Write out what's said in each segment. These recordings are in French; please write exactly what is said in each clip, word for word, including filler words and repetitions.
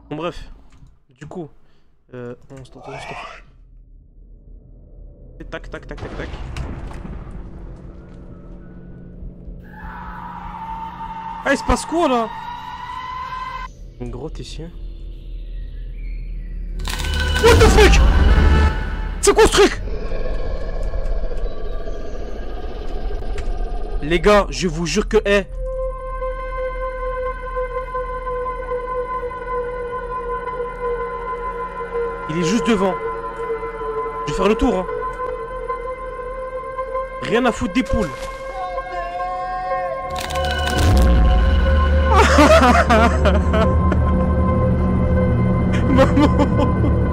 Bon bref, du coup, euh, on stop, on stop. Tac, tac, tac, tac, tac. Ah, il se passe quoi là? Une grotte ici. What the fuck? C'est quoi ce truc? Les gars, je vous jure que... Eh, il est juste devant. Je vais faire le tour, hein. Rien à foutre des poules. Maman.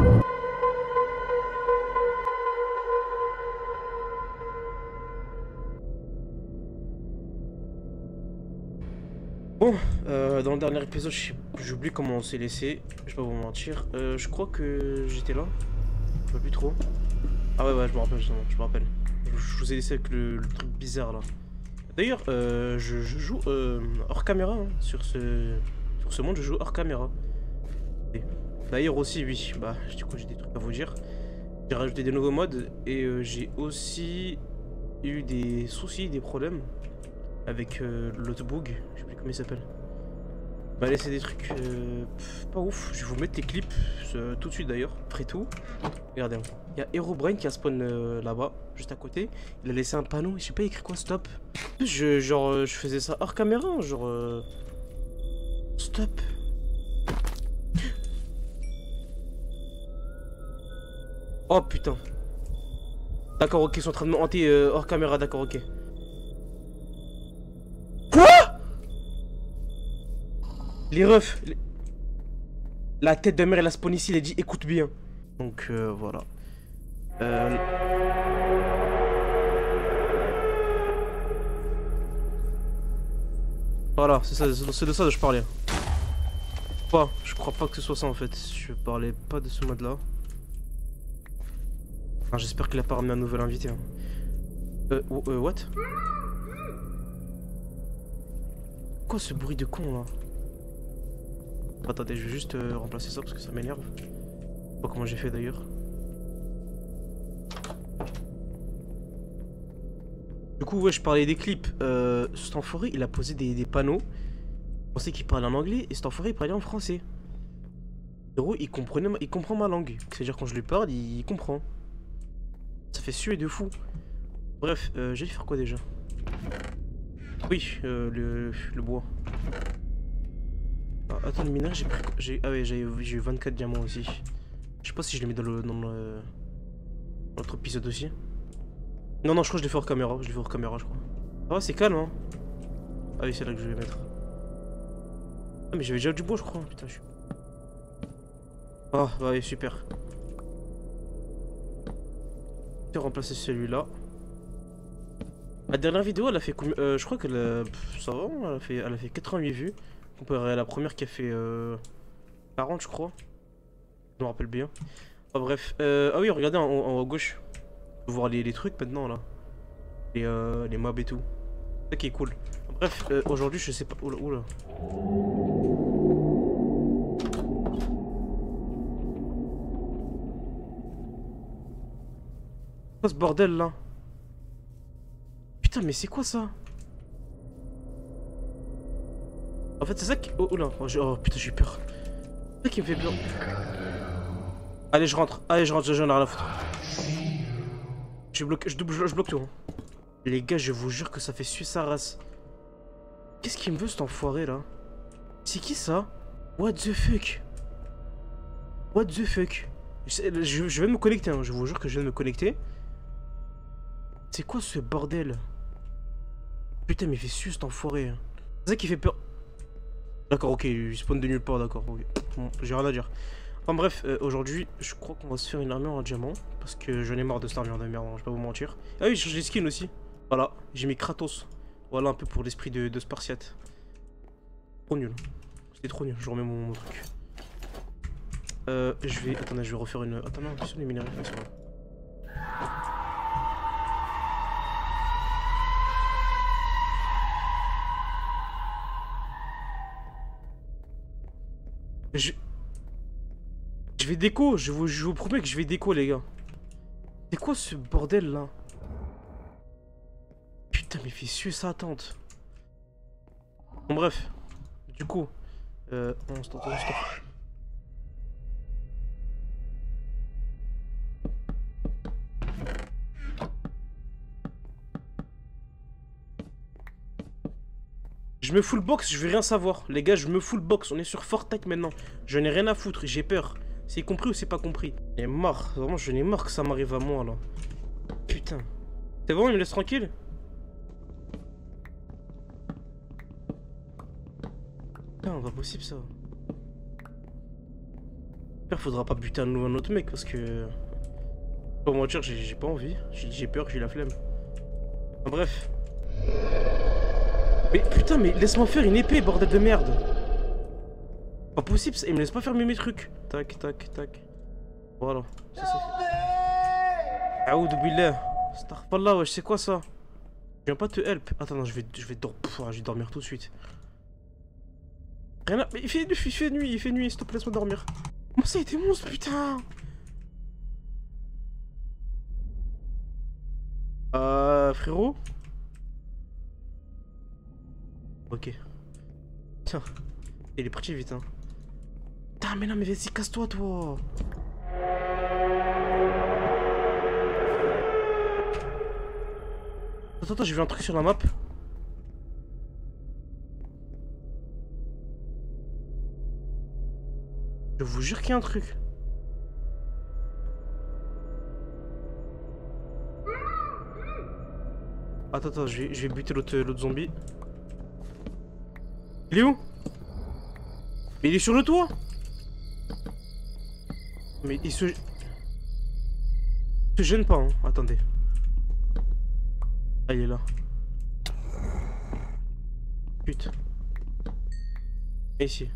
Bon, euh, dans le dernier épisode, j'ai oublié comment on s'est laissé. Je vais pas vous mentir. Euh, je crois que j'étais là. Je sais plus trop. Ah ouais, ouais, je me rappelle, justement, je me rappelle. Je, je vous ai laissé avec le, le truc bizarre là. D'ailleurs, euh, je, je joue euh, hors caméra hein, sur ce sur ce monde, je joue hors caméra. D'ailleurs aussi, oui, bah, du coup, j'ai des trucs à vous dire. J'ai rajouté des nouveaux modes et euh, j'ai aussi eu des soucis, des problèmes avec euh, l'autre bug. Je sais plus comment il s'appelle. Bah laissé des trucs euh, pff, pas ouf. Je vais vous mettre les clips euh, tout de suite d'ailleurs. Après tout, regardez, il y a Herobrine qui a spawn euh, là-bas, juste à côté. Il a laissé un panneau, je sais pas écrit quoi, stop. Je, genre, euh, je faisais ça hors caméra, genre... Euh... Stop. Oh putain. D'accord, ok, ils sont en train de me hanter euh, hors caméra, d'accord, ok. Quoi? Les refs. Les... La tête de mère, elle a spawn ici, elle a dit écoute bien. Donc euh, voilà. Euh... Voilà, c'est ça, c'est de ça que je parlais. Pas, je crois pas que ce soit ça en fait. Je parlais pas de ce mode là. Enfin, j'espère qu'il a pas ramené un nouvel invité. Hein. Euh, euh, what? Quoi ce bruit de con là? Attendez, je vais juste euh, remplacer ça parce que ça m'énerve. Je sais pas comment j'ai fait d'ailleurs. Du coup, ouais, je parlais des clips. Euh, cet enfoiré, il a posé des, des panneaux. Je pensais qu'il parlait en anglais et cet enfoiré, il parlait en français. Héros, il, comprenait, il comprend ma langue. C'est-à-dire, quand je lui parle, il, il comprend. Ça fait suer de fou. Bref, euh, j'ai dû faire quoi déjà? Oui, euh, le, le bois. Ah, attends, le minage, j'ai pris... J'ai, ah ouais, j'ai eu vingt-quatre diamants aussi. Je sais pas si je les mets dans le... dans le... dans l'autre épisode aussi. Non, non, je crois que je l'ai fait hors caméra. Je l'ai fait hors caméra, je crois. Ah ouais, c'est calme, hein. Ah oui, c'est là que je vais mettre. Ah, mais j'avais déjà du bois, je crois. Putain, je suis... Ah, bah ouais, super. Je vais remplacer celui-là. La dernière vidéo, elle a fait combien euh, je crois que ça va, elle a fait, elle a fait quatre-vingt-huit vues. Comparé à la première qui a fait euh, quarante, je crois. Je me rappelle bien. Ah, bref. Euh, ah oui, regardez en, en haut à gauche. On peut voir les, les trucs maintenant là. Les, euh, les mobs et tout. C'est ça qui est cool. Bref, euh, aujourd'hui, je sais pas. Oula, oula. Quoi ce bordel là? Putain, mais c'est quoi ça? En fait, c'est ça qui... Oh, oula. Oh, oh putain, j'ai peur. C'est ça qui me fait peur. Allez, je rentre. Allez, je rentre, j'en ai rien à foutre. Je bloque, je, je, je bloque tout. Hein. Les gars, je vous jure que ça fait suer sa race. Qu'est-ce qu'il me veut cet enfoiré là? C'est qui ça? What the fuck? What the fuck? Je, je, je vais me connecter, hein. Je vous jure que je vais me connecter. C'est quoi ce bordel? Putain, mais il fait suer cet enfoiré. C'est ça qui fait peur. D'accord, ok, il spawn de nulle part, d'accord. Okay. Bon, j'ai rien à dire. Enfin bref, euh, aujourd'hui, je crois qu'on va se faire une armure en diamant. Parce que j'en ai marre de cette armure de merde, hein, je vais pas vous mentir. Ah oui, j'ai changé les skins aussi. Voilà, j'ai mis Kratos. Voilà un peu pour l'esprit de, de Spartiate. Trop nul. C'était trop nul, je remets mon, mon truc. Euh, je vais... Attendez, je vais refaire une... Attends, non, attention, les minéraux, ils sont là. Je... Je vais déco, je vous, je vous promets que je vais déco, les gars. C'est quoi ce bordel là? Putain, mais fait suer sa tante. Bon, bref. Du coup, euh, on stop, on stop. Je me full box, je vais rien savoir. Les gars, je me full box. On est sur Fortnite maintenant. Je n'ai rien à foutre, j'ai peur. C'est compris ou c'est pas compris? J'en ai marre. Vraiment, j'en ai marre que ça m'arrive à moi là. Putain. C'est bon, il me laisse tranquille? Putain, pas possible ça. J'espère faudra pas buter un nouveau autre mec parce que. Pour mentir, j'ai pas envie. J'ai peur, j'ai la flemme. Enfin, bref. Mais putain, mais laisse-moi faire une épée, bordel de merde. Pas possible, ça. Il me laisse pas faire mes trucs. Tac, tac, tac. Voilà, ça c'est fait. Aoud billah. Starfallah, wesh, c'est quoi ça? Je viens pas te help. Attends, non, je vais, je vais, dor Pff, je vais dormir tout de suite. Rien à... Mais il fait, il fait nuit, il fait nuit, s'il te plaît, laisse-moi dormir. Comment ça, il était monstre, putain? Euh, frérot? Ok. Tiens. Il est parti vite, hein. Putain, mais non, mais vas-y, casse-toi, toi. Attends, attends, j'ai vu un truc sur la map. Je vous jure qu'il y a un truc. Attends, attends, je vais, je vais buter l'autre zombie. Il est où? Mais il est sur le toit. Mais il se... Il se gêne pas, hein. Attendez. Ah, il est là. Putain. Et ici.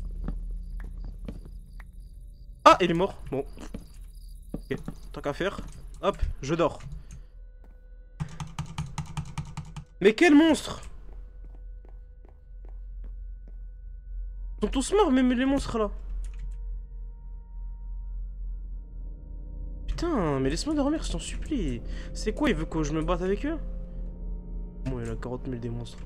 Ah, il est mort. Bon. Ok. Tant qu'à faire. Hop, je dors. Mais quel monstre! Ils sont tous morts, même les monstres là. Putain, mais laisse-moi dormir, je t'en supplie. C'est quoi, il veut que je me batte avec eux? Bon, il y en a quarante mille des monstres.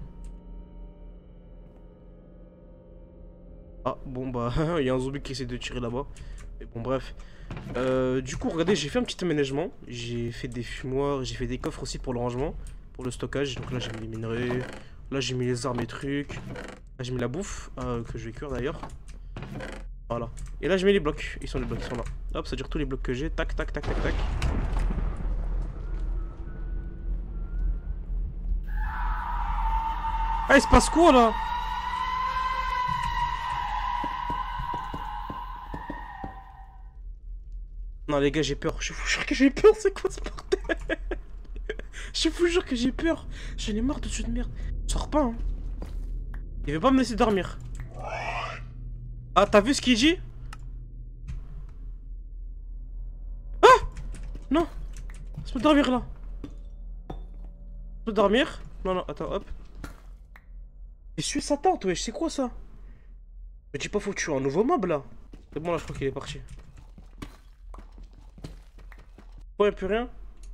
Ah, bon bah, il y a un zombie qui essaie de tirer là-bas. Mais bon, bref. Euh, du coup, regardez, j'ai fait un petit aménagement. J'ai fait des fumoirs, j'ai fait des coffres aussi pour le rangement, pour le stockage. Donc là, j'ai mis les minerais. Là, j'ai mis les armes et trucs. Là, j'ai mis la bouffe, euh, que je vais cuire d'ailleurs. Voilà. Et là, je mets les blocs. Ils sont les blocs, ils sont là. Hop, ça dure tous les blocs que j'ai. Tac, tac, tac, tac, tac. Ah, il se passe quoi là? Non, les gars, j'ai peur. Je vous jure que j'ai peur. C'est quoi ce bordel? Je vous jure que j'ai peur. J'en ai marre de ce jeu de merde. Sors pas, hein. Il veut pas me laisser dormir. Ah, t'as vu ce qu'il dit? Ah! Non! Laisse-moi dormir là. Laisse-moi dormir. Non, non, attends, hop. Et suis sa tente, wesh, c'est quoi ça? Mais dis pas, faut que tu aies un nouveau mob là. C'est bon, là, je crois qu'il est parti. Bon, y'a plus rien.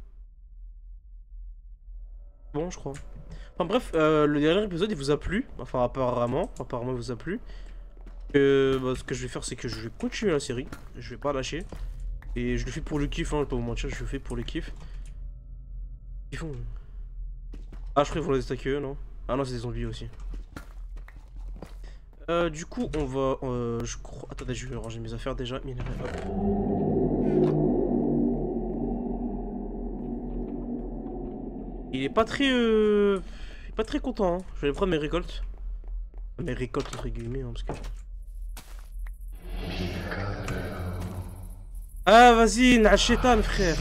Bon, je crois. Enfin bref, euh, le dernier épisode il vous a plu. Enfin apparemment, apparemment il vous a plu. Euh, bah, ce que je vais faire c'est que je vais continuer la série. Je vais pas lâcher. Et je le fais pour le kiff, hein, je vais pas vous mentir, je le fais pour le kiff. Ils font... Ah je crois qu'ils vont les attaquer eux, non? Ah non c'est des zombies aussi. Euh, du coup on va... Euh, je crois... Attendez, je vais ranger mes affaires déjà. Minerai, hop. Il est pas très... Euh... Il est pas très content, hein. Je vais prendre mes récoltes. Mes récoltes entre guillemets, hein, parce que... Ah vas-y, Nachétan frère.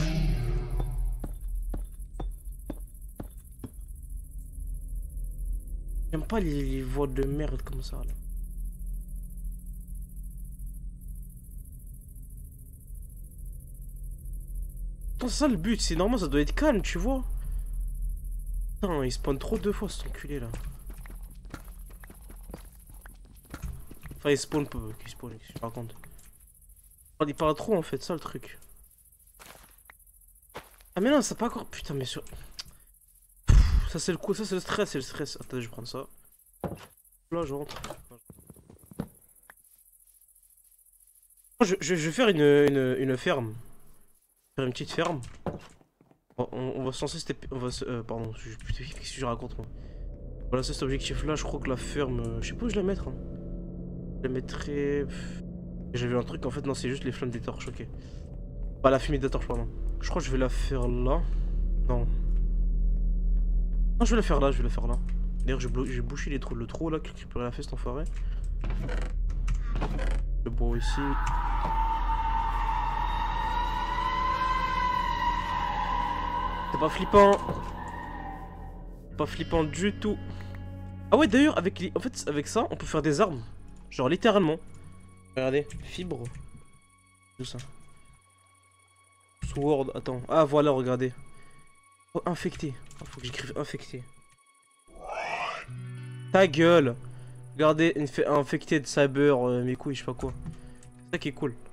J'aime pas les, les voix de merde comme ça là. C'est ça le but, c'est normal, ça doit être calme, tu vois. Putain, il spawn trop deux fois cet enculé là. Enfin, il spawn peu, qu'il spawn, qu'est-ce que je raconte. Il parle trop en fait, ça le truc. Ah mais non, c'est pas encore... Putain mais sur... Pff, ça c'est le coup, ça c'est le stress, c'est le stress. Attendez, je vais prendre ça. Là je rentre. Je, je, je vais faire une, une, une ferme. Faire une petite ferme. On, on va se lancer cet... On va se... Euh, pardon, je, putain, qu'est-ce que je raconte moi. Voilà, c'est cet objectif là, je crois que la ferme... euh, je sais pas où je la mettre. Hein. Je la mettrais... J'avais un truc en fait, non c'est juste les flammes des torches, ok. Pas la fumée des torches, pardon. Je crois que je vais la faire là. Non. Non, je vais la faire là, je vais la faire là. D'ailleurs, j'ai bouché les trous, le trou là, qui récupérait la fesse, cet enfoiré. Le bois ici. C'est pas flippant. C'est pas flippant du tout. Ah ouais, d'ailleurs, avec les... en fait, avec ça, on peut faire des armes. Genre littéralement. Regardez, fibre. Tout ça. Sword, attends. Ah voilà, regardez. Oh, infecté. Oh, faut que j'écrive infecté. Ta gueule. Regardez, une infecté de saber, euh, mes couilles, je sais pas quoi. C'est ça qui est cool.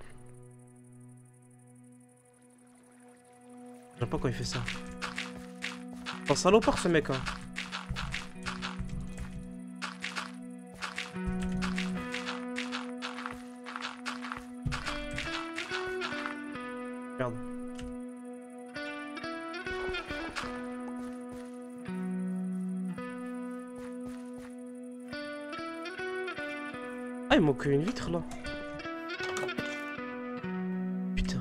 J'aime pas quand il fait ça. C'est un salopard ce mec, hein. Merde. Ah, il manque une vitre là. Putain.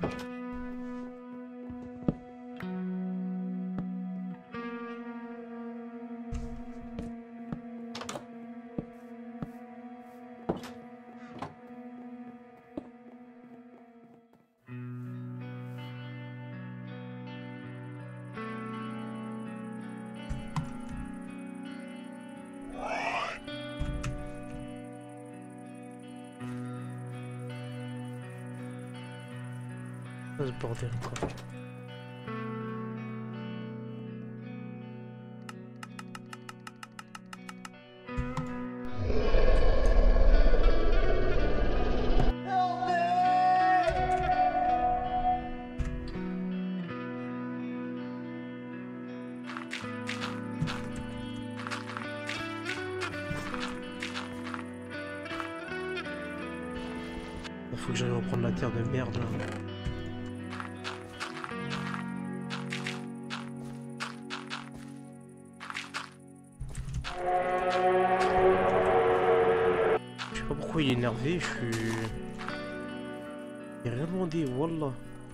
Ce bordel quoi. Faut que j'aille reprendre la terre de merde là. Je sais pas pourquoi il est énervé, je suis... Il a rien demandé, wallah.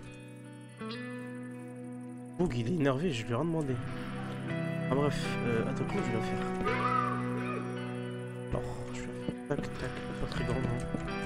Boug, il est énervé, je lui ai rien demandé. Ah bref, euh, attends, comment je vais la faire? Alors, je vais faire tac tac, pas très grand non.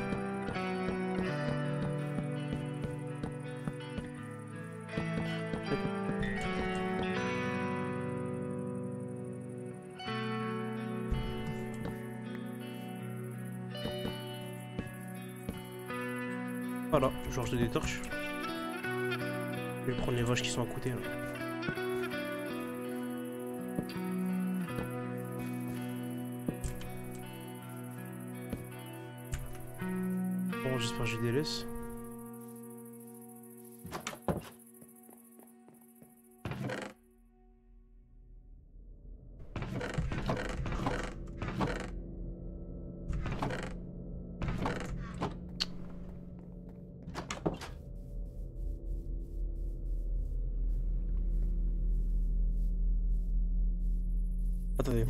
Voilà, genre je des torches. Je vais prendre les vaches qui sont à côté là. Bon, j'espère que j'ai des laisses. Attendez.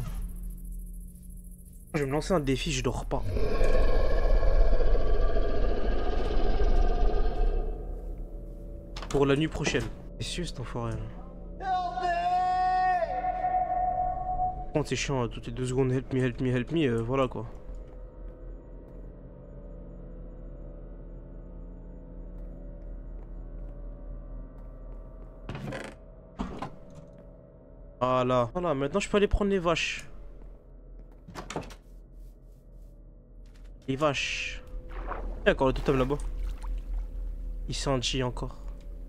Je vais me lancer un défi, je dors pas. Pour la nuit prochaine. C'est sûr cet enfoiré là. Oh, c'est chiant, hein, toutes les deux secondes, help me, help me, help me, euh, voilà quoi. Voilà. Voilà, maintenant je peux aller prendre les vaches. Les vaches. Il y a encore le totem là-bas. Il s'enchie encore.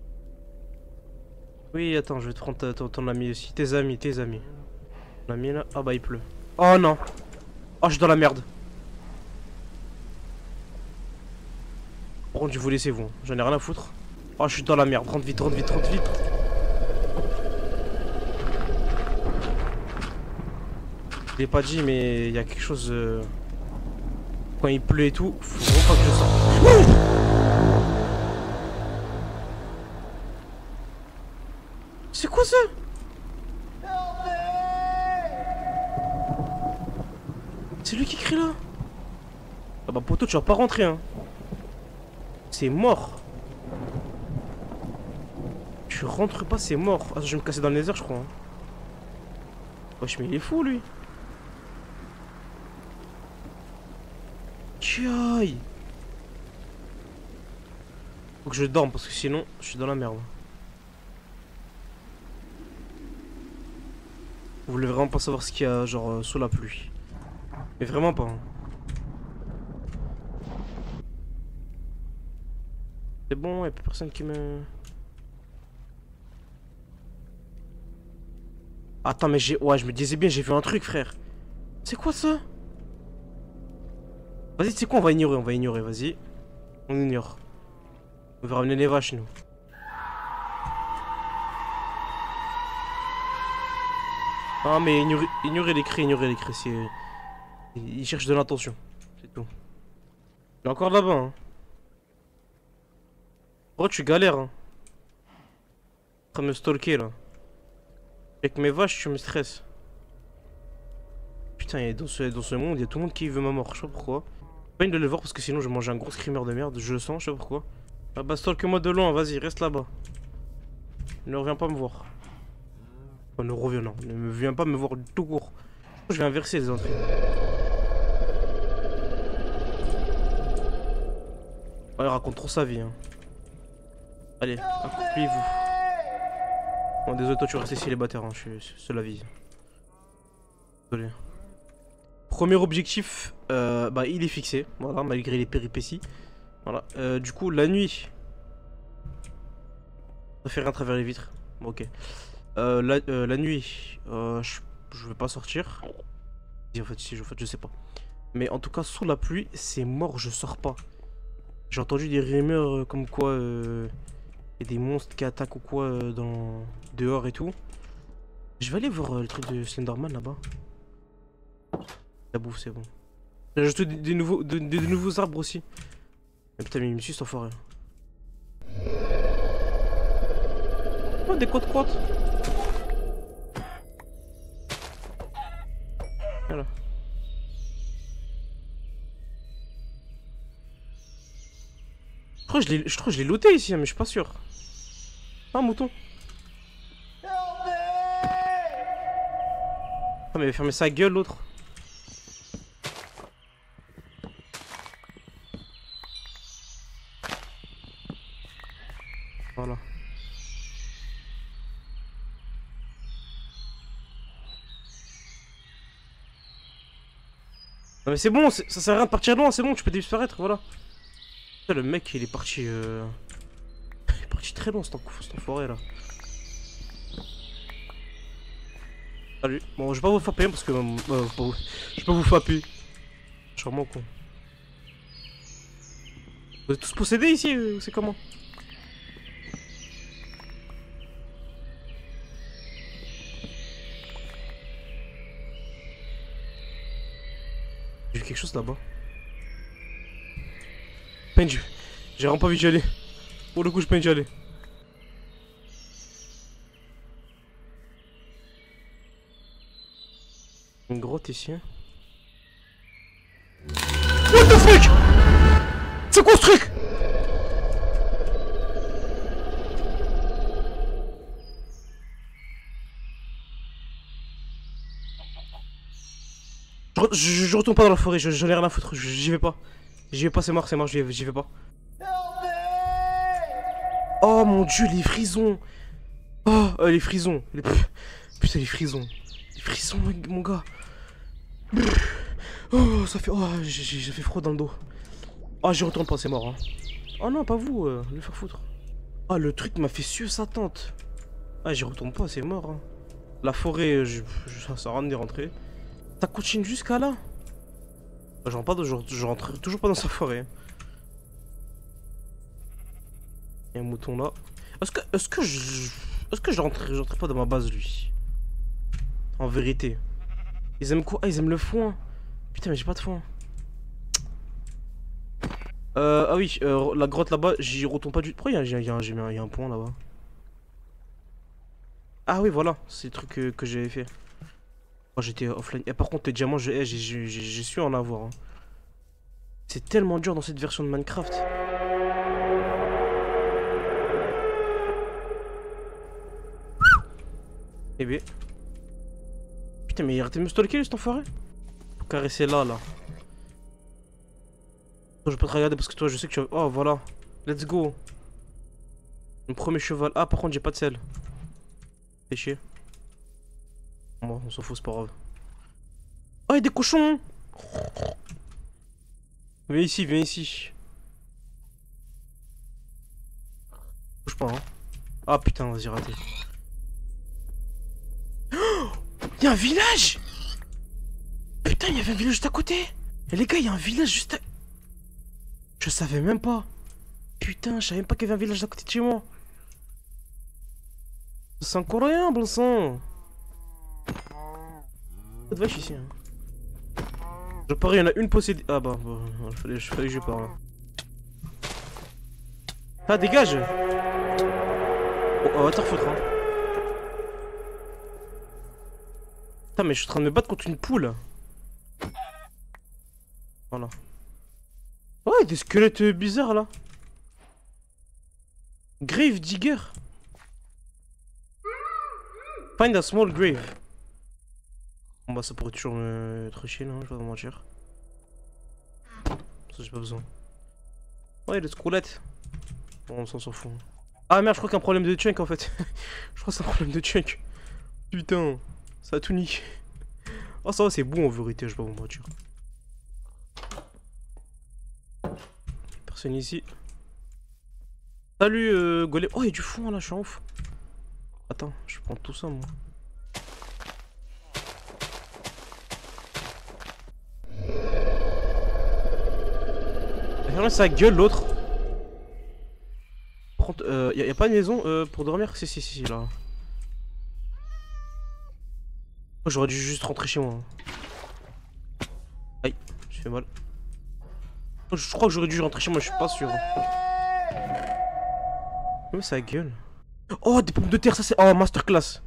Oui, attends, je vais te prendre ton, ton ami aussi. Tes amis, tes amis. Ton ami là. Ah bah il pleut. Oh non. Oh, je suis dans la merde. Par contre, je vous laissez vous. J'en ai rien à foutre. Oh, je suis dans la merde. Rentre vite, rentre vite, rentre vite. Je l'ai pas dit, mais il y a quelque chose. Euh... Quand il pleut et tout, faut vraiment pas que je sorte. C'est quoi ça? C'est lui qui crie là. Ah bah poto, tu vas pas rentrer hein. C'est mort. Tu rentres pas, c'est mort. Attends, je vais me casser dans les airs je crois. Hein. Wesh mais il est fou lui. Aïe. Faut que je dorme parce que sinon je suis dans la merde. Vous voulez vraiment pas savoir ce qu'il y a genre euh, sous la pluie. Mais vraiment pas. Hein. C'est bon, y'a plus personne qui me... Attends mais j'ai... Ouais je me disais bien j'ai vu un truc frère. C'est quoi ça? Vas-y tu sais quoi on va ignorer, on va ignorer, vas-y. On ignore. On va ramener les vaches nous. Ah mais ignorer, ignorer les cris, ignorer les cris, c'est... Il cherche de l'attention, c'est tout. Il est encore là-bas hein. Bro tu galères hein. En train de me stalker là. Avec mes vaches tu me stresses. Putain dans ce, dans ce monde il y a tout le monde qui veut ma mort, je sais pas pourquoi. Pas une de le voir parce que sinon je vais manger un gros screamer de merde, je le sens, je sais pas pourquoi. Ah bah stalk-moi de loin, vas-y reste là-bas. Ne reviens pas me voir. Oh, ne reviens non, ne viens pas me voir tout court. Je vais inverser les entrées. Ouais, il raconte trop sa vie hein. Allez, accroupez-vous. Bon désolé toi tu restes célibataire hein, je suis c'est la vie. Désolé. Premier objectif, euh, bah il est fixé, voilà, malgré les péripéties. Voilà, euh, du coup la nuit. Ça fait rien à travers les vitres. Bon, ok. Euh, la, euh, la nuit, euh, je, je vais pas sortir. En fait, si, en fait, je sais pas. Mais en tout cas, sous la pluie, c'est mort, je sors pas. J'ai entendu des rumeurs euh, comme quoi euh, y a des monstres qui attaquent ou quoi euh, dans dehors et tout. Je vais aller voir euh, le truc de Slenderman là-bas. La bouffe, c'est bon. J'ai ajouté des, des, nouveaux, de, des, des nouveaux arbres aussi. Mais putain, mais il me suit cet enfoiré. Oh, des côtes-crottes. Voilà. Je crois que je l'ai, je l'ai looté ici, mais je suis pas sûr. Ah, un mouton. Ah, mais il va fermer sa gueule l'autre. Voilà. Non mais c'est bon, ça sert à rien de partir loin, c'est bon, tu peux disparaître, voilà. Le mec il est parti euh... Il est parti très loin cet enfoiré là. Salut. Bon je vais pas vous frapper parce que euh, euh, je peux vous frapper. Je suis vraiment con. Vous êtes tous possédés ici, euh, c'est comment? J'ai vu quelque chose là-bas. Pendu. J'ai vraiment pas envie d'y aller. Pour le coup, je peux y aller. Une grotte ici. What the fuck? C'est quoi ce truc? Je, je, je retourne pas dans la forêt, j'en ai rien à foutre, j'y vais pas. J'y vais pas, c'est mort, c'est mort, j'y vais, vais pas. Oh mon dieu, les frisons. Oh, euh, les frisons. Les... Putain, les frisons. Les frisons, mon gars. Oh, ça fait... Oh, j'ai fait froid dans le dos. Oh, j'y retourne pas, c'est mort. Hein. Oh non, pas vous, euh, le faire foutre. Ah, le truc m'a fait suer sa tente. Ah, j'y retourne pas, c'est mort. Hein. La forêt, je, je, ça sert à rien d'y rentrer. Ça continue jusqu'à là. Je rentre, pas, je, je rentre toujours pas dans sa forêt. Il y a un mouton là. Est-ce que, est-ce que je... Est-ce que je rentrerai, je rentrerai pas dans ma base, lui? En vérité. Ils aiment quoi? Ah, ils aiment le foin. Putain, mais j'ai pas de foin. Euh, ah oui, euh, la grotte là-bas, j'y retourne pas du tout. Pourquoi il y a, y a- y a un- y a un y a un point là-bas? Ah oui, voilà, c'est le truc que, que j'avais fait. Moi j'étais offline. Et par contre, les diamants, j'ai j'ai- j'ai- j'ai su en avoir. Hein. C'est tellement dur dans cette version de Minecraft. Eh ben. Putain, mais il arrêtez de me stalker, cet enfoiré. Faut caresser là, là. Je peux te regarder parce que toi, je sais que tu vas... Oh, voilà. Let's go. Mon premier cheval. Ah, par contre, j'ai pas de sel. Fais chier. Bon, on s'en fout, c'est pas grave. Oh, il y a des cochons. Viens ici, viens ici. Bouge pas, hein. Ah, putain, vas-y, raté. Oh, il y a un village. Putain, il y avait un village juste à côté. Et les gars, il y a un village juste à... Je savais même pas. Putain, je savais même pas qu'il y avait un village à côté de chez moi. C'est incroyable, sang. Cette vache ici. Hein. Je parie, il y en a une possédée. Ah bah, bah il fallait, fallait que je parle. Ah, dégage. Oh, oh va te refoutre, hein. Putain, mais je suis en train de me battre contre une poule. Voilà. Ouais, des squelettes bizarres là. Grave digger. Find a small grave. Bon bah ça pourrait toujours me être chier là, je vais pas vous mentir. Ça j'ai pas besoin. Ouais, les squelettes. Bon, on s'en fout. Ah merde, je crois qu'il y a un problème de chunk en fait. Je crois que c'est un problème de chunk. Putain, ça a tout niqué. Oh ça va, c'est bon en vérité, je vais pas vous mentir. Personne ici. Salut euh, golem. Oh, il y a du foin là, je suis en ouf. Attends, je vais prendre tout ça moi. Ferme sa gueule l'autre. Par contre, euh, y, a, y a pas de maison euh, pour dormir? Si, si, si, là. Oh, j'aurais dû juste rentrer chez moi. Hein. Aïe, j'ai fait mal. Oh, je crois que j'aurais dû rentrer chez moi, je suis pas sûr. Mais sa gueule. Oh, des pommes de terre, ça c'est. Oh, masterclass.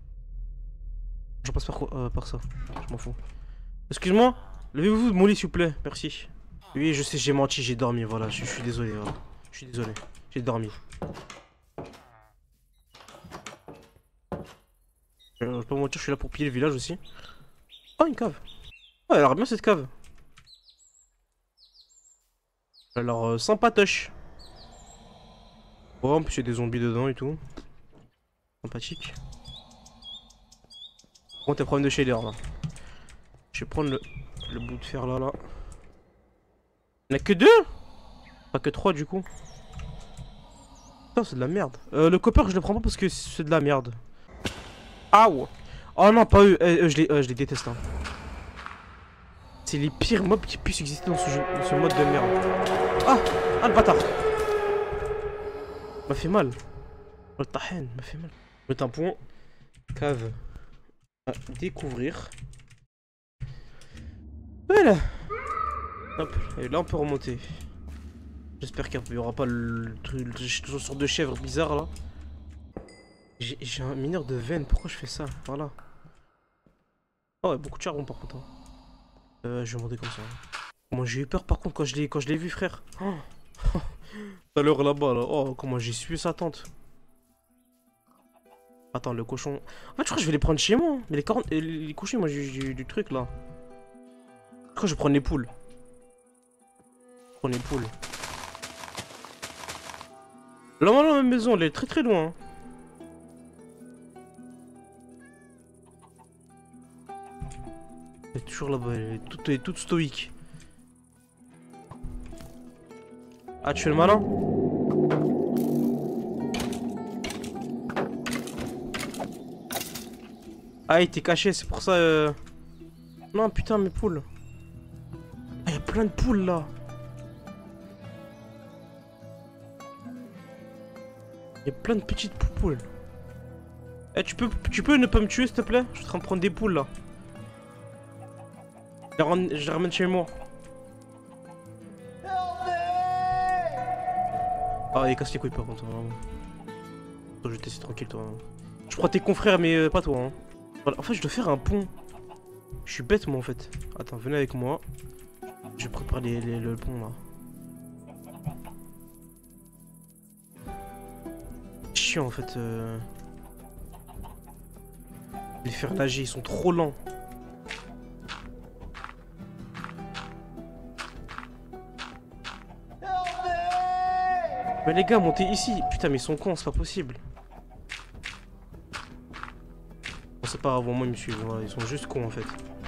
Je passe par quoi euh, par ça. Je m'en fous. Excuse-moi, levez-vous de mon lit s'il vous plaît, merci. Oui, je sais, j'ai menti, j'ai dormi, voilà, je, je suis désolé. Voilà. Je suis désolé, j'ai dormi. Euh, je vais pas mentir, je suis là pour piller le village aussi. Oh, une cave. Oh, elle a l'air bien cette cave. Alors, euh, sympatoche. Oh, en plus, il y a des zombies dedans et tout. Sympathique. Bon, t'as problème de shader là. Je vais prendre le, le bout de fer là, là. Il n'y en a que deux? Pas que trois du coup. Putain, c'est de la merde. Euh, le copper, je le prends pas parce que c'est de la merde. Aouh. Oh non, pas eux. Euh, euh, je, les, euh, je les déteste. Hein. C'est les pires mobs qui puissent exister dans ce, jeu, dans ce mode de merde. Ah, ah le bâtard. M'a fait mal. Le tahen m'a fait mal. Mettre un point. Cave. À découvrir. Voilà. Hop. Et là on peut remonter. J'espère qu'il n'y aura pas le truc, une sorte de chèvre bizarre là. J'ai un mineur de veine, pourquoi je fais ça? Voilà. Oh, ouais, beaucoup de charbon par contre. Hein. Euh, je vais monter comme ça. Comment j'ai eu peur par contre quand je l'ai quand je l'ai vu, frère. Oh. Tout à l'heure là-bas là. Oh, comment j'ai suivi sa tente. Attends, le cochon. En fait, je crois que je vais les prendre chez moi. Hein. Mais les, quarante... les cochons, moi j'ai du, du truc là. Je crois que je vais prendre les poules. Je vais prendre les poules. Là, dans la même maison, elle est très très loin. Hein. Elle est toujours là-bas, elle est toute, elle est toute stoïque. Ah, tu fais le malin? Ah, il était caché, c'est pour ça. Euh... Non, putain, mes poules. Ah, il y a plein de poules là. Il y a plein de petites poules. Eh, tu peux, tu peux ne pas me tuer s'il te plaît? Je suis en train de prendre des poules là. Je les ramène, je les ramène chez moi. Ah, il casse les couilles par contre. Hein. Je vais te laisser tranquille toi. Je crois tes confrères mais euh, pas toi. Hein. Voilà. En fait, je dois faire un pont. Je suis bête moi en fait. Attends, venez avec moi. Je prépare les, les, le pont là. Chiant en fait. Euh... Les faire nager, ils sont trop lents. Mais les gars, montez ici. Putain, mais ils sont cons, c'est pas possible. Bon, c'est pas grave, moi ils me suivent. Voilà, ils sont juste cons en fait.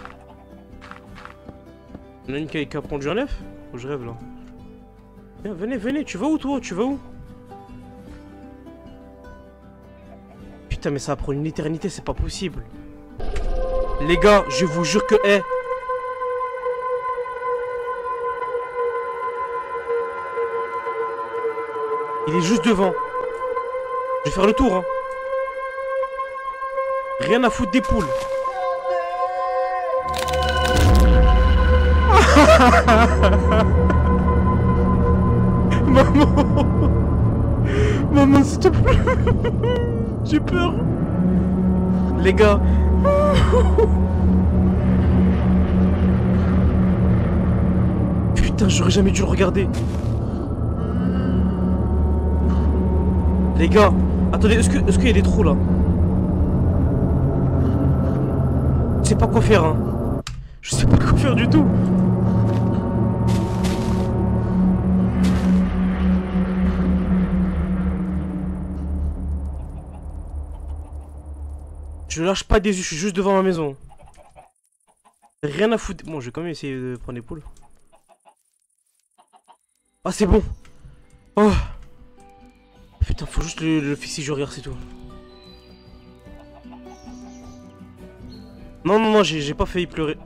Il y en a une qui a, qui a pondu un œuf? Ou je rêve là? Viens, venez, venez, tu vas où toi? Tu vas où? Putain, mais ça va prendre une éternité, c'est pas possible. Les gars, je vous jure que... Hey. Il est juste devant. Je vais faire le tour, hein. Rien à foutre des poules. Maman. Maman, s'il te plaît. J'ai peur. Les gars. Putain, j'aurais jamais dû le regarder. Les gars, attendez, est-ce que, est-ce qu'il y a des trous là? Je sais pas quoi faire, hein. Je sais pas quoi faire du tout. Je lâche pas des yeux, je suis juste devant ma maison. Rien à foutre. Bon, je vais quand même essayer de prendre les poules. Ah, c'est bon. Oh. Putain, faut juste le, le fixer horaire, c'est tout. Non, non, non, j'ai pas failli pleurer.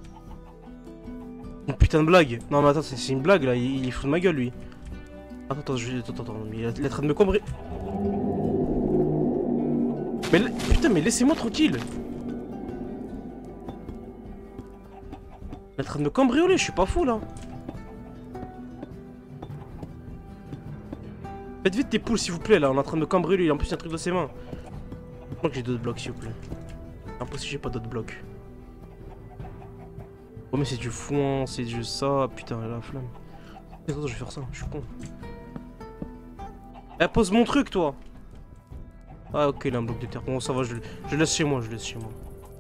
Une putain de blague. Non, mais attends, c'est une blague là, il, il fout de ma gueule lui. Attends, attends, je, attends, attends, il est en train de me cambrer. Mais putain, mais laissez-moi tranquille. Il est en train de me cambrioler, je suis pas fou là. Faites vite tes poules s'il vous plaît là, on est en train de me cambrioler, en plus il y a un truc dans ses mains. Je crois que j'ai d'autres blocs s'il vous plaît. Impossible, j'ai pas d'autres blocs. Oh mais c'est du foin, c'est du ça, putain la flamme. Attends, je vais faire ça, je suis con. Eh, pose mon truc toi. Ah ok, il a un bloc de terre, bon ça va, je, je laisse chez moi, je laisse chez moi.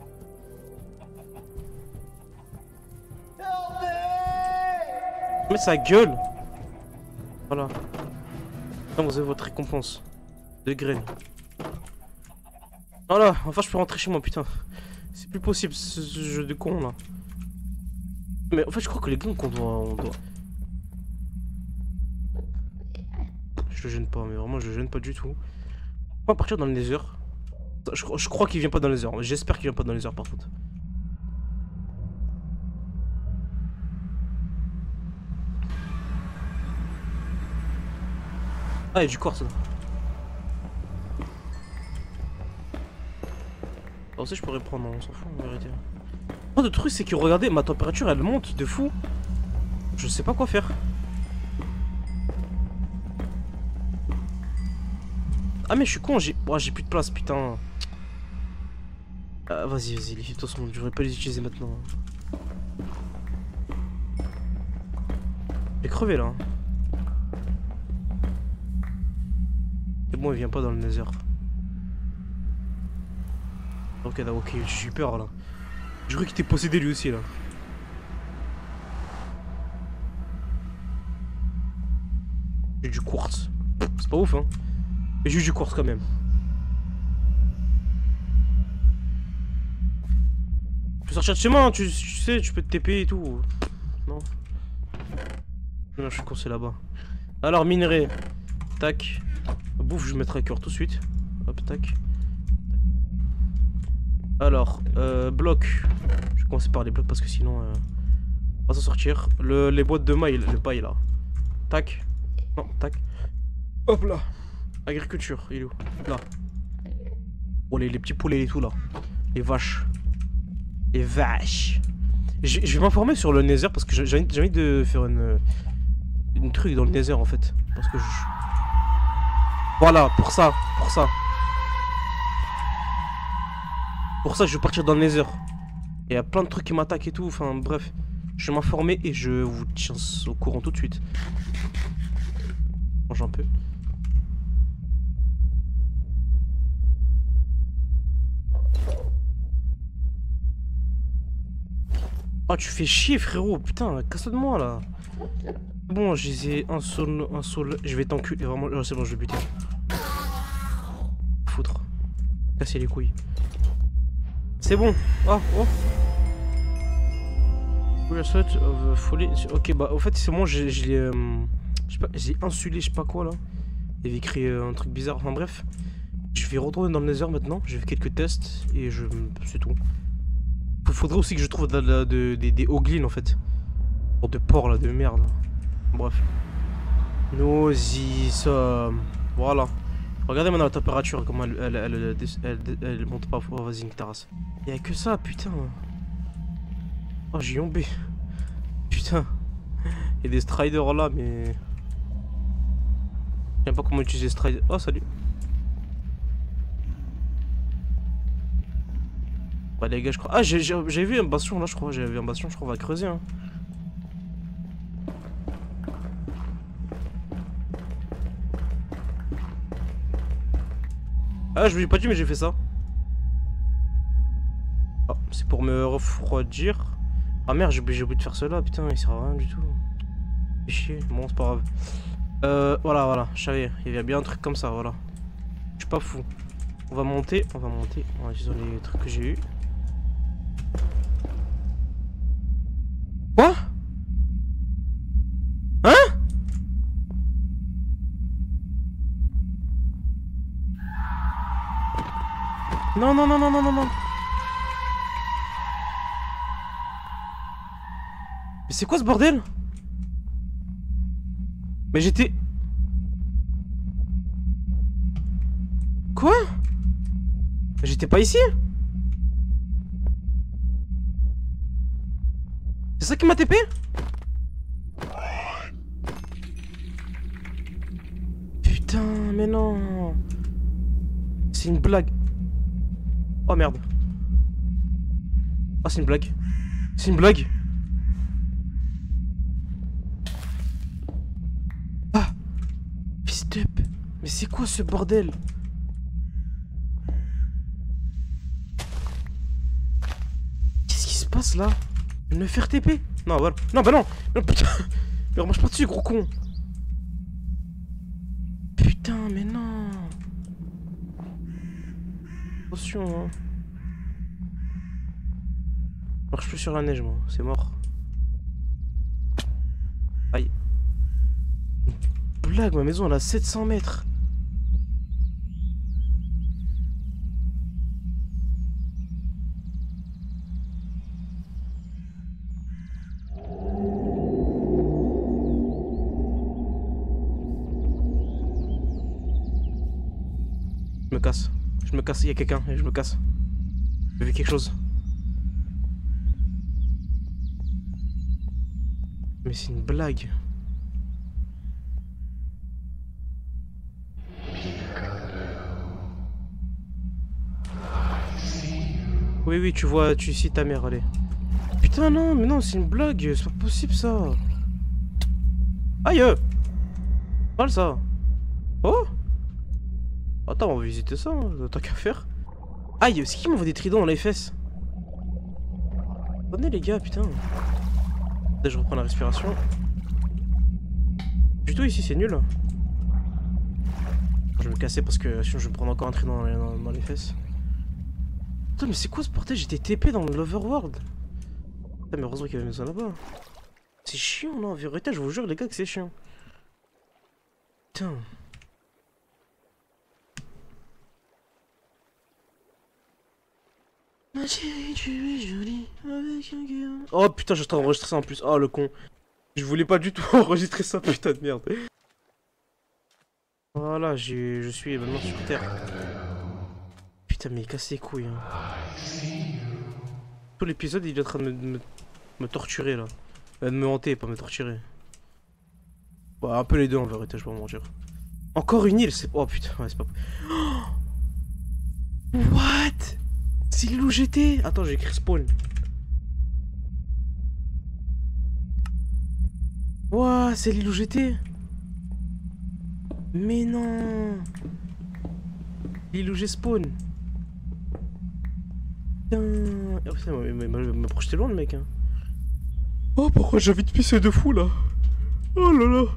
Mais sa gueule. Voilà. Vous avez votre récompense de graines. Voilà, enfin je peux rentrer chez moi, putain. C'est plus possible ce, ce jeu de con là. Mais en fait, je crois que les gars qu'on doit, on doit. Je le gêne pas, mais vraiment, je le gêne pas du tout. On va partir dans le nether. Je, je crois qu'il vient pas dans les heures. J'espère qu'il vient pas dans les heures par contre. Ah, il y a du quartz là. Alors ça je pourrais prendre, on s'en fout en vérité. Oh, le truc c'est que regardez, ma température elle monte de fou. Je sais pas quoi faire. Ah mais je suis con, j'ai oh, j'ai plus de place putain. Ah, vas-y, vas-y, les filles, de toute façon, je devrais pas les utiliser maintenant. J'ai crevé là. C'est bon, il vient pas dans le nether. Ok, ok, j'ai eu peur là. Je crois qu'il était possédé lui aussi là. J'ai du quartz. C'est pas ouf hein. Mais j'ai eu du quartz quand même. Tu peux sortir de chez moi, hein, tu, tu sais, tu peux te T P et tout. Non. Non, je suis con, c'est là-bas. Alors, minerai. Tac. Bouffe, je mettrai cœur tout de suite. Hop, tac. Alors, euh, bloc. Je vais commencer par les blocs parce que sinon, euh, on va s'en sortir. Le, les boîtes de mailles, le paille là. Tac. Non, tac. Hop là. Agriculture, il est où? Là. Oh, les, les petits poulets et tout là. Les vaches. Les vaches. Je, je vais m'informer sur le Nether parce que j'ai envie de faire une, une truc dans le Nether en fait. Parce que je... Voilà, pour ça, pour ça. Pour ça, je vais partir dans le Nether. Il y a plein de trucs qui m'attaquent et tout, enfin bref. Je vais m'informer et je vous tiens au courant tout de suite. Mange un peu. Oh, tu fais chier, frérot. Putain, casse-toi de moi là. Bon, j'ai un soul, un soul. Je vais t'enculer. Vraiment, oh, c'est bon, je vais buter. Foutre. Casser les couilles. C'est bon. Oh, oh. Ok, bah, au fait, c'est bon, je l'ai. Euh, je sais pas, j'ai insulé, je sais pas quoi là. Il avait écrit euh, un truc bizarre. Enfin, bref. Je vais retourner dans le Nether maintenant. J'ai fait quelques tests et je. C'est tout. Faudrait aussi que je trouve de, de, de, de, des hoglins en fait. Pour de porc là, de merde. Bref. Nous y sommes. Voilà. Regardez maintenant la température, comment elle, elle, elle, elle, elle, elle, elle monte pas. Oh, vas-y, une terrasse. Y'a que ça, putain. Oh, j'ai yombé. Putain. Y'a des striders là, mais. Je sais pas comment utiliser strider. Oh, salut. Bah les gars je crois... Ah j'ai vu un bastion là je crois, j'ai vu un bastion je crois on va creuser hein. Ah je vous ai pas dit mais j'ai fait ça. Oh, c'est pour me refroidir. Ah merde j'ai oublié de faire cela putain il sert à rien du tout. Fait chier, bon c'est pas grave. Euh voilà voilà, je savais, il y avait bien un truc comme ça voilà. Je suis pas fou. On va monter, on va monter, on va utiliser les trucs que j'ai eu. Quoi? Hein? Non, non, non, non, non, non, non. Mais c'est quoi ce bordel? Mais j'étais... Quoi? J'étais pas ici? C'est ça qui m'a T P? Putain, mais non. C'est une blague. Oh merde. Oh, c'est une blague. C'est une blague. Ah. Fist up. Mais c'est quoi ce bordel? Qu'est-ce qui se passe là? Me faire T P? Non, voilà. Non, bah non. Non, putain. Mais remarche pas dessus, gros con. Putain, mais non. Attention, hein. Je marche plus sur la neige, moi. C'est mort. Aïe. Blague, ma maison, elle a sept cents mètres. Je me casse. Je me casse. Il y a quelqu'un et je me casse. J'ai vu quelque chose. Mais c'est une blague. Oui, oui, tu vois, tu cites ta mère, allez. Putain, non, mais non, c'est une blague. C'est pas possible, ça. Aïe! Mal, ça. Oh! Attends, on va visiter ça, hein. Tant qu'à faire. Aïe, c'est qui m'envoie des tridents dans les fesses? Venez les gars, putain. Là, je reprends la respiration. Du tout ici, c'est nul. Je vais me casser parce que sinon je vais me prendre encore un trident dans les, dans, dans les fesses. Putain, mais c'est quoi ce portail? J'étais T P dans l'Overworld. Putain, mais heureusement qu'il y avait une maison là-bas. C'est chiant, là, en vérité, je vous jure, les gars, que c'est chiant. Putain. Ma chérie, tu es jolie avec un cœur. Oh putain, je suis en train d'enregistrer ça en plus. Oh le con. Je voulais pas du tout enregistrer ça, putain de merde. Voilà, j'ai, je suis maintenant sur Terre. Putain, mais il casse les couilles. Hein. Tout l'épisode, il est en train de me, me, me torturer là. Euh, de me hanter, pas me torturer. Bah, un peu les deux en vérité, je vais pas mentir. Encore une île, c'est. Oh putain, ouais, c'est pas. Oh what? C'est l'île où j'étais? Attends, j'ai écrit spawn. Ouah, c'est l'île où j'étais? Mais non! L'île où j'ai spawn. Putain. Oh putain, il m'a projeté loin le mec. Hein. Oh, pourquoi j'ai envie de pisser de fou là? Oh là là!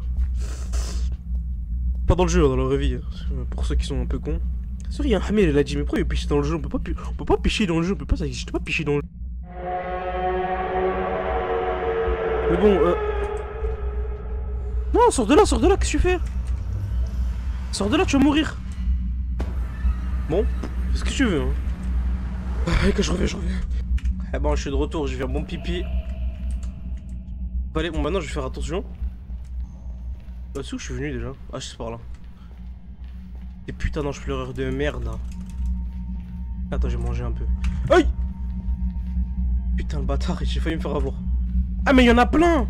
Pas dans le jeu, hein, dans la vraie vie. Hein. Pour ceux qui sont un peu cons. C'est vrai, il y a un Hamel, il a dit, mais pourquoi il piche dans le jeu? On peut pas, on peut pas picher dans le jeu, on peut pas, ça existe pas picher dans le jeu. Mais bon, euh. Non, sors de là, sors de là, qu'est-ce que tu fais? Sors de là, tu vas mourir. Bon, fais ce que tu veux, hein. Allez, que je reviens, je reviens. Eh bon, je suis de retour, je vais faire mon pipi. Allez, bon, maintenant je vais faire attention. Bah, c'est où je suis venu déjà? Ah, je sais par là. Des putains d'anges pleureurs de merde là. Attends, j'ai mangé un peu. Aïe! Putain, le bâtard, j'ai failli me faire avoir. Ah, mais il y en a plein!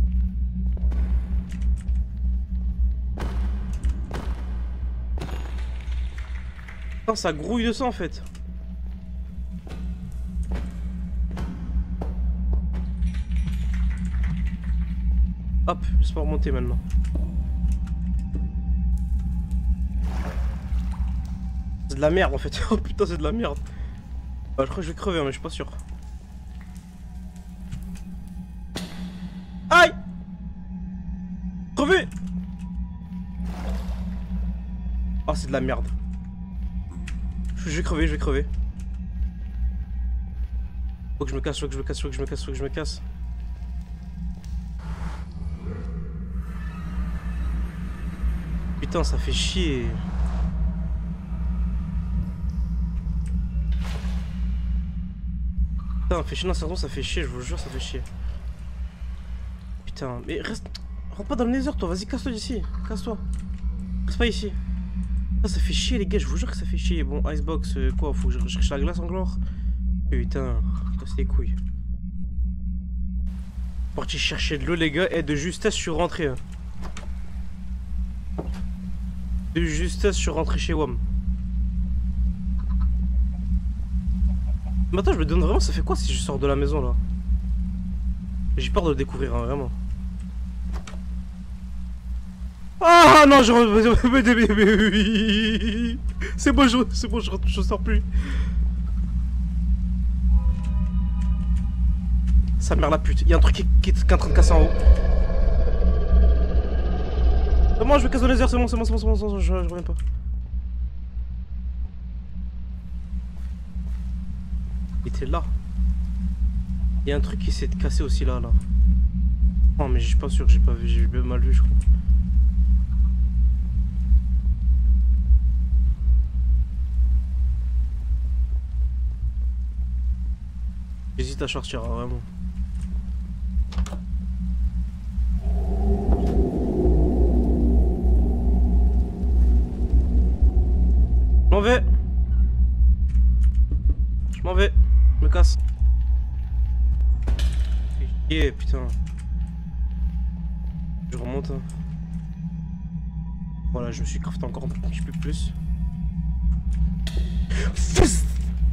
Putain, ça grouille de sang en fait. Hop, je peux remonter maintenant. C'est de la merde en fait. Oh putain, c'est de la merde. Bah, je crois que je vais crever, hein, mais je suis pas sûr. Aïe! Crever! Oh, c'est de la merde. Je vais crever, je vais crever. Faut que je me casse, faut que je me casse, faut que je me casse, faut que je me casse. Putain, ça fait chier. Putain, fait chier, non, sérieusement, ça fait chier, je vous jure, ça fait chier. Putain, mais reste. Rentre pas dans le nether, toi, vas-y, casse-toi d'ici. Casse-toi. Reste pas ici. Ça, ça fait chier, les gars, je vous jure que ça fait chier. Bon, Icebox, euh, quoi, faut que je cherche la glace encore? Putain, casse les couilles. Parti chercher de l'eau, les gars, et de justesse, je suis rentré. Hein. De justesse, je suis rentré chez W A M. Mais attends, je me demande vraiment, ça fait quoi si je sors de la maison là? J'ai peur de le découvrir, hein, vraiment. Ah non, je. C'est bon, je... c'est bon, je... je sors plus. Sa mère la pute, il y a un truc qui, qui est en train de casser en haut. Comment je me casse dans les airs, c'est bon, c'est bon, c'est bon, c'est bon, c'est bon, je, je reviens pas. Il était là. Il y a un truc qui s'est cassé aussi là, là. Oh mais je suis pas sûr, j'ai pas vu, j'ai mal vu je crois. J'hésite à sortir, hein, vraiment. Je m'en vais. Je m'en vais. Je me casse. Eh putain. Je remonte. Hein. Voilà, je me suis crafté encore un petit peu plus. Fist.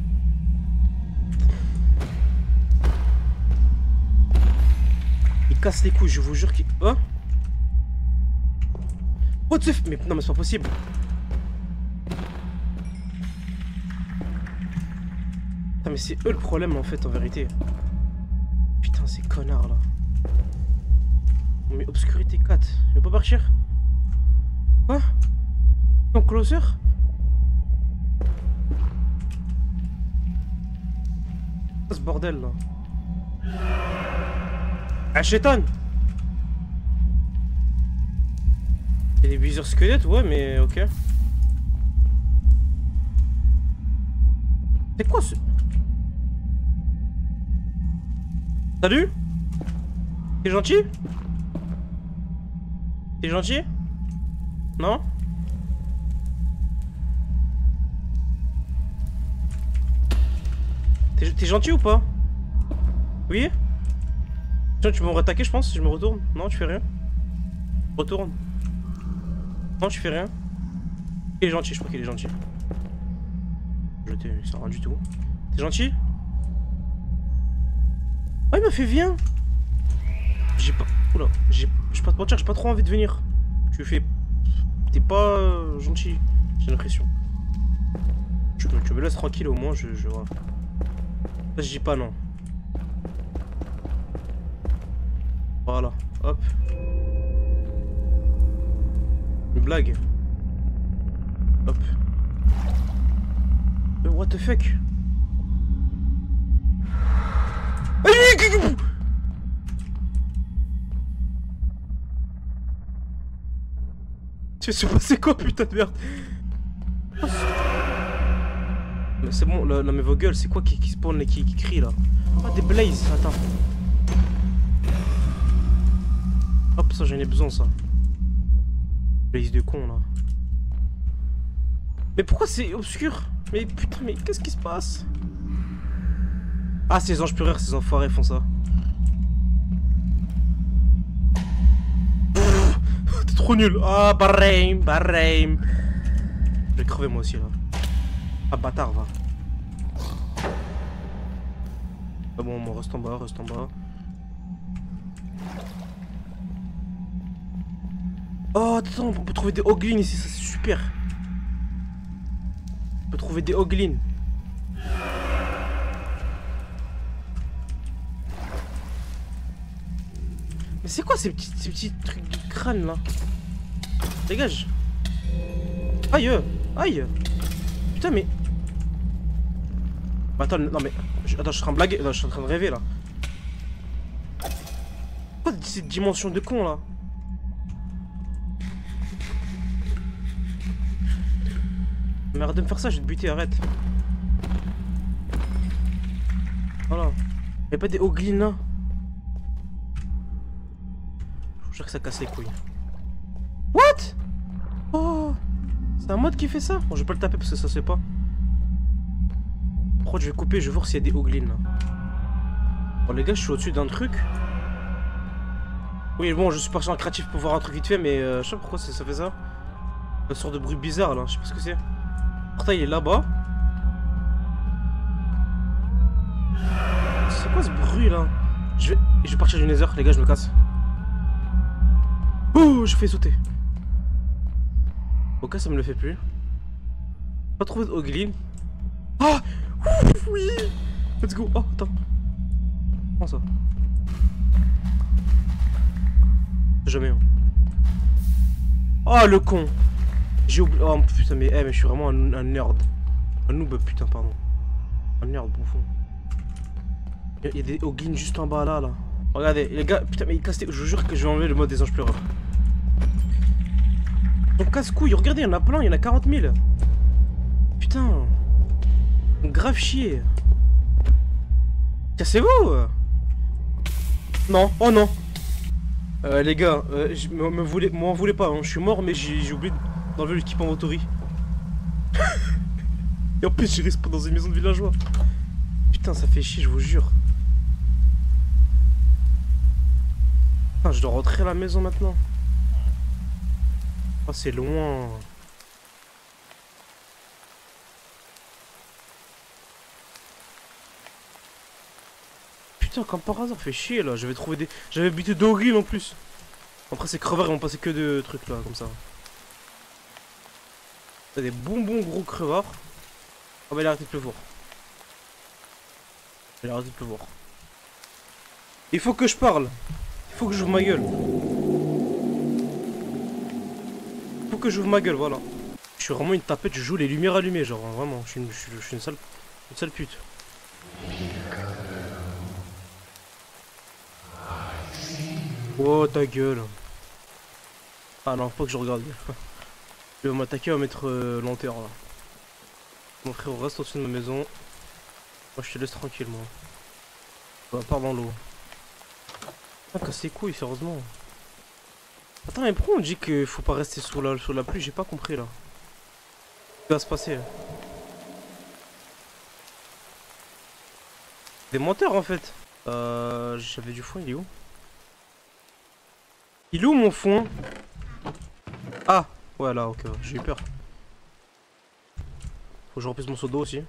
Il casse les couilles, je vous jure qu'il... Oh What the f... Mais non mais c'est pas possible. Putain mais c'est eux le problème en fait en vérité. Putain ces connards là. Mais obscurité quatre, il veut pas partir? Quoi? Donc closer? Ce bordel là. Ah chétan! Il y a des viseurs squelettes, ouais mais ok. C'est quoi ce... Salut? T'es gentil? T'es gentil? Non? T'es gentil ou pas? Oui? Tiens, tu m'aurais attaqué, je pense, si je me retourne. Non, tu fais rien. Retourne. Non, tu fais rien. Il est gentil, je crois qu'il est gentil. Jeté, il sert à rien du tout. T'es gentil? Oh, il m'a fait viens. J'ai pas. Oula, j'ai. Je vais pas te mentir, j'ai pas trop envie de venir. Tu fais. T'es pas euh, gentil, j'ai l'impression. Tu, tu me laisses tranquille au moins, je. je vois. Ça, je dis pas non. Voilà, hop. Une blague. Hop. Mais what the fuck? Tu sais passer quoi, putain de merde? Mais c'est bon, là, là, mais vos gueules, c'est quoi qui, qui spawn et qui, qui crie là? Ah, des blazes, attends. Hop, ça j'en ai besoin, ça. Blaze de con là. Mais pourquoi c'est obscur? Mais putain, mais qu'est-ce qui se passe? Ah, ces anges pureurs, ces enfoirés font ça. T'es trop nul. Ah, pareil, pareil. Je vais crever moi aussi là. Ah, bâtard, va. Ah bon, on reste en bas, reste en bas. Oh, attends, on peut trouver des hoglins ici, ça c'est super. On peut trouver des hoglins. Mais c'est quoi ces petits, ces petits trucs de crâne là? Dégage. Aïe, aïe. Putain, mais. Bah, attends, non mais. Je... Attends, je suis en train de blaguer. Non, je suis en train de rêver là. Quoi cette dimension de con là? Mais arrête de me faire ça, je vais te buter, arrête. Voilà. Y'a pas des hoglins là? Je vous jure que ça casse les couilles. What? Oh, c'est un mode qui fait ça? Bon, je vais pas le taper parce que ça se fait pas. Pourquoi je vais couper, je vais voir s'il y a des hoglins là. Bon les gars, je suis au-dessus d'un truc. Oui bon, je suis parti en créatif pour voir un truc vite fait, mais euh, je sais pas pourquoi ça, ça fait ça. Une sorte de bruit bizarre là, je sais pas ce que c'est. Le portail il est là-bas. C'est quoi ce bruit là? Je vais, je vais partir du nether, les gars, je me casse. Oh, je fais sauter. Ok, ça me le fait plus. Pas trouvé de hoglin. Ah, ouf, oui. Let's go. Oh, attends. Prends ça. Jamais. Hein. Oh, le con. J'ai oublié. Oh putain, mais, eh, mais je suis vraiment un, un nerd. Un noob, putain, pardon. Un nerd bouffon. Il y a des hoglins juste en bas là, là. Regardez, les gars, putain, mais il casse. Je vous jure que je vais enlever le mode des anges pleureurs. On casse couille, regardez, il y en a plein, il y en a quarante mille. Putain. Grave chier. Cassez-vous. Non, oh non. Euh, les gars, euh, me, me voulez, m'en voulez pas, hein. Je suis mort, mais j'ai oublié d'enlever l'équipement Votori. Et en plus, j'ai respawn dans une maison de villageois. Putain, ça fait chier, je vous jure. Putain, je dois rentrer à la maison maintenant. Oh, c'est loin. Putain, comme par hasard, fait chier là. J'avais trouvé des. J'avais buté d'hoglins en plus. Après, ces crevards, ils m'ont passé que de trucs là, comme ça. T'as des bonbons gros crevards. Oh, bah, il a arrêté de pleuvoir. Il a arrêté de pleuvoir. Il faut que je parle. Il faut que j'ouvre ma gueule. Il faut que j'ouvre ma gueule, voilà. Je suis vraiment une tapette, je joue les lumières allumées, genre, hein, vraiment. Je suis une, je suis, je suis une sale. Une sale pute. Oh ta gueule. Ah non, faut que je regarde. Je vais m'attaquer à mettre euh, l'enterre là. Mon frère reste au-dessus de ma maison. Moi je te laisse tranquille moi. On va part dans l'eau. Ah casse les couilles sérieusement. Attends mais pourquoi on dit qu'il faut pas rester sous la, sous la pluie? J'ai pas compris là. Qu'est-ce qui va se passer là? Des menteurs en fait. Euh. J'avais du foin, il est où? Il est où mon foin? Ah! Ouais, là, ok, j'ai eu peur. Faut que je remplisse mon seau d'eau aussi.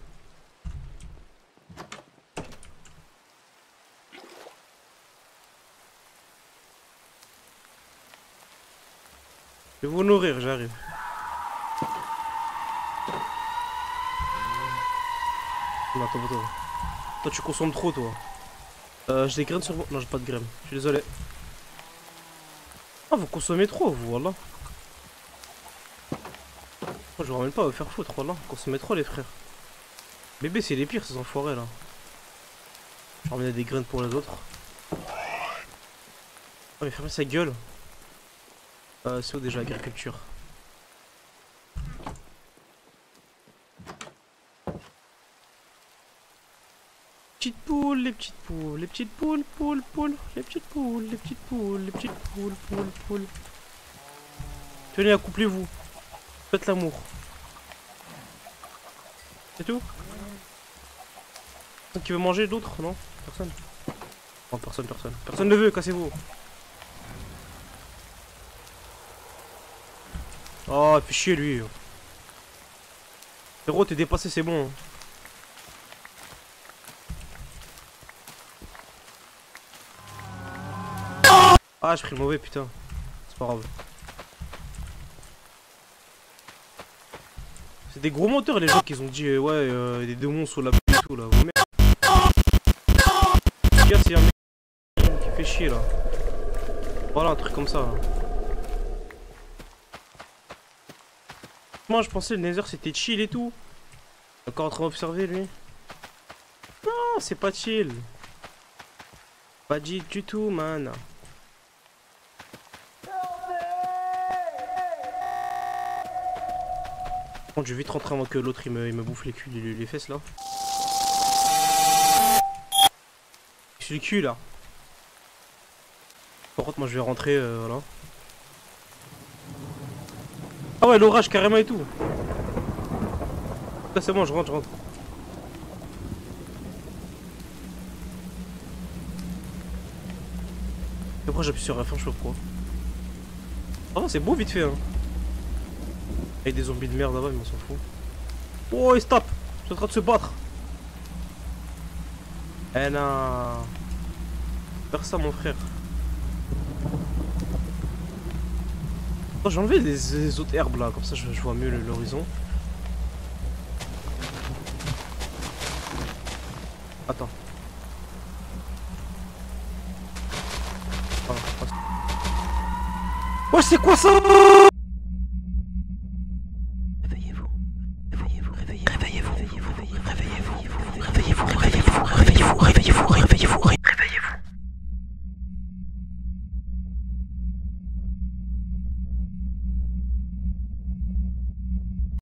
Je vais vous nourrir, j'arrive. Non, attends, attends. Toi, tu consommes trop, toi. Euh, j'ai des graines sur moi. Non, j'ai pas de graines. Je suis désolé. Ah, vous consommez trop, vous, voilà. Moi, je vous ramène pas à vous faire foutre, voilà. Vous consommez trop, les frères. Bébé, c'est les pires, ces enfoirés, là. Je vais ramener des graines pour les autres. Oh, mais fermez sa gueule. Euh, c'est où déjà l'agriculture? Petites poules, les petites poules, les petites poules, poules, poules, les petites poules, les petites poules, les petites poules, poules, poules. Tenez, accouplez-vous. Faites l'amour. C'est tout? Quelqu'un qui veut manger d'autres? Non? Personne? Non, personne, personne. Personne ne veut, cassez-vous. Oh, il fait chier lui. Héros, t'es dépassé, c'est bon. Ah, j'ai pris le mauvais, putain. C'est pas grave. C'est des gros moteurs, les gens qui ont dit, euh, ouais, euh, des démons sous la pluie et tout là. Vos merde. C'est un mec qui fait chier là. Voilà, un truc comme ça. Là. Moi, je pensais le Nether c'était chill et tout. Encore en train d'observer lui. Non, c'est pas chill. Pas dit du tout, man. Bon, je vais vite rentrer avant que l'autre il me, il me bouffe les, culs, les, les fesses là. Je suis le cul là. Par contre, moi je vais rentrer, euh, voilà. Ah ouais, l'orage carrément et tout. Là, c'est bon, je rentre, je rentre. Et pourquoi j'appuie sur la fin, je sais pas pourquoi. Ah non, c'est beau vite fait, hein. Avec des zombies de merde là-bas, mais on s'en fout. Oh, il se tape. Ils sont en train de se battre. Eh non. Faire ça, mon frère. Oh, j'ai enlevé les, les autres herbes là, comme ça je, je vois mieux l'horizon. Attends. Ah, oh, c'est quoi ça? Réveillez-vous. Réveillez-vous, réveillez-vous, réveillez-vous, réveillez-vous, réveillez-vous.